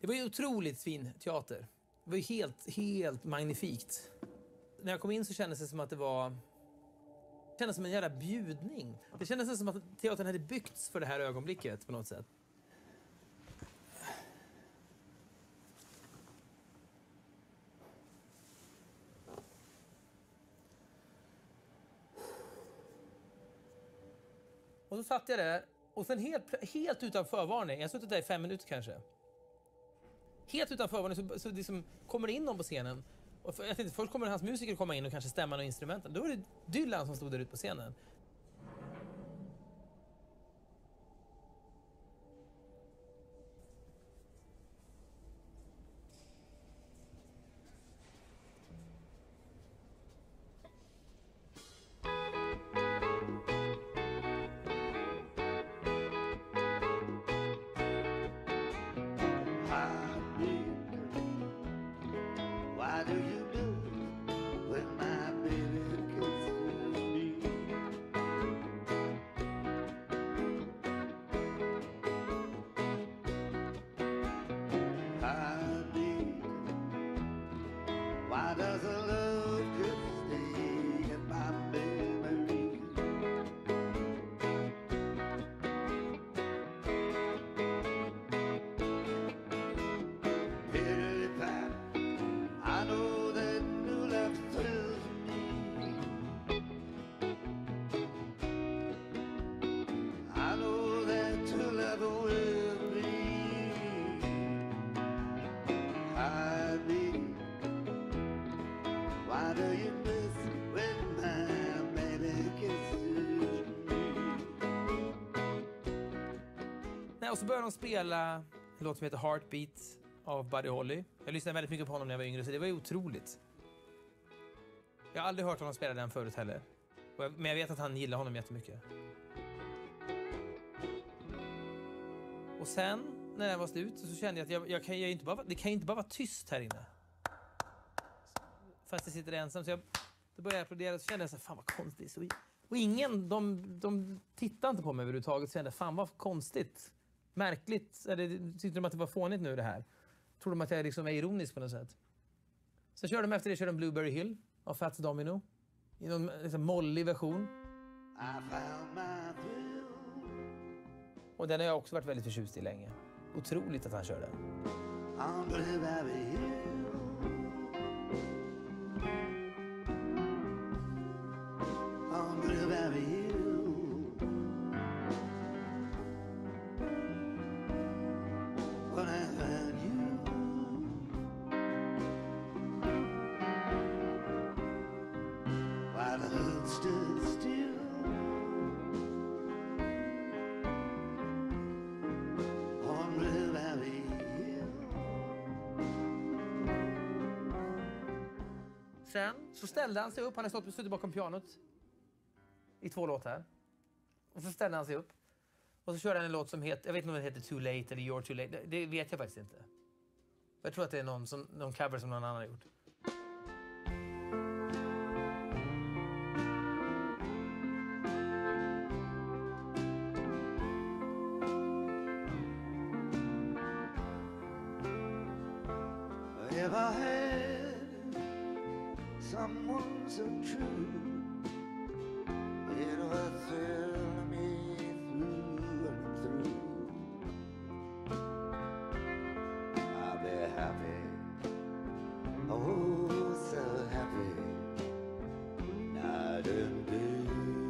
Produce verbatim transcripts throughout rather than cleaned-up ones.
Det var ju otroligt fin teater. Det var ju helt, helt magnifikt. När jag kom in så kändes det som att det var... Det kändes som en jävla bjudning. Det kändes som att teatern hade byggts för det här ögonblicket på något sätt. Och så satt jag där. Och sen helt, helt utan förvarning. Jag har suttit där i fem minuter kanske. Helt utan förvarning så, så liksom kommer det in någon på scenen. Och för, jag tänkte, först kommer hans musiker komma in och kanske stämma några instrumenten. Då var det Dylan som stod där ute på scenen. Why do you do when my baby kisses me? Heartbeat, why does a love just stay in my memory? Piddly-pat, I know that new love thrills me. I know that true love will be. Heartbeat, why do you miss when my baby kisses me? Nej, och så började de spela en låt som heter Heartbeat av Buddy Holly. Jag lyssnade väldigt mycket på honom när jag var yngre, så det var ju otroligt. Jag har aldrig hört honom spela den förut heller. Men jag vet att han gillar honom jättemycket. Och sen, när den var slut, så kände jag att jag, jag kan ju inte bara, det kan ju inte bara vara tyst här inne. Fast jag sitter ensam, så jag, då började jag applådera och så kände jag så här, fan vad konstigt. Och, och ingen, de, de tittade inte på mig överhuvudtaget, så kände jag, fan vad konstigt. Märkligt, eller tyckte de att det var fånigt nu det här? Tror de att jag liksom är ironisk på något sätt? Så körde de efter det, körde de Blueberry Hill av Fats Domino. I någon liksom mollig version. I found my thrill. Och den har jag också varit väldigt förtjust i länge. Otroligt att han kör den. On Blueberry Hill. On Blueberry Hill. When I found you, while the hood stood still, on Blueberry Hill. Sen så ställde han sig upp. Han har stått och suttit bakom pianot i två låtar. Och så ställde han sig upp. Och så körde han en låt som heter, jag vet inte om den heter Too Late eller You're Too Late. Det, det vet jag faktiskt inte. Jag tror att det är någon, som, någon cover som någon annan har gjort. If I had someone so true, it would thrill me through and through. I'll be happy, oh so happy, night and day.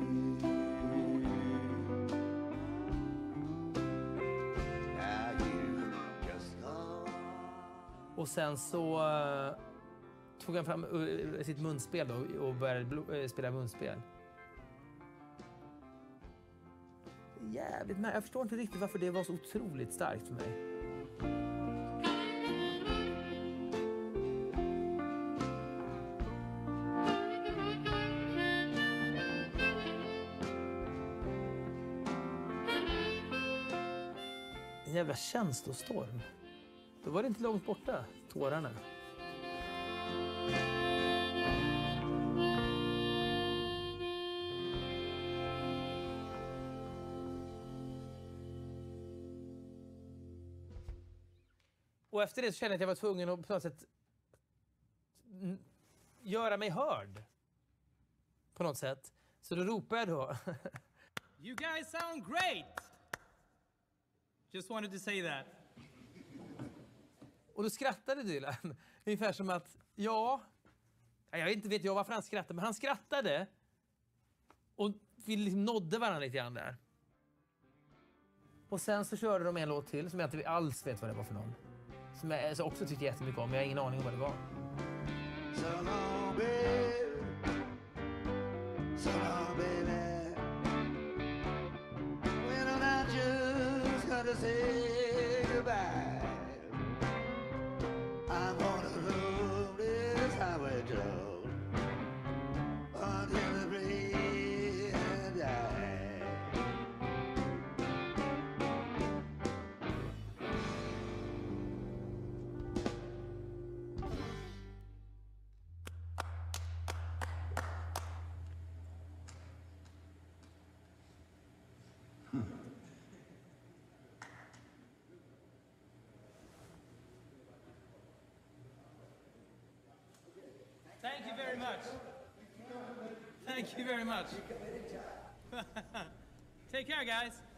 Now you just go. Och sen så uh, tog han fram uh, sitt munspel då, och började uh, spela munspel. Jävligt, men jag förstår inte riktigt varför det var så otroligt starkt för mig. En jävla känslostorm. Då var det inte långt borta, tårarna. Och efter det så kände jag att jag var tvungen att på något sätt n- göra mig hörd. På något sätt. Så då ropade jag då. You guys sound great! Just wanted to say that. Och då skrattade Dylan. Ungefär som att, ja... Jag vet inte vet jag varför han skrattade, men han skrattade. Och vi liksom nådde varandra lite grann där. Och sen så körde de en låt till som jag inte alls vet vad det var för någon. Som jag också tyckte jättemycket om, men jag har ingen aning om vad det var. So long, baby. So long, baby. When I'm not just gonna say goodbye, I'm gonna roll this highway road until the break of day. Thank you very much. Thank you very much. Take care, guys.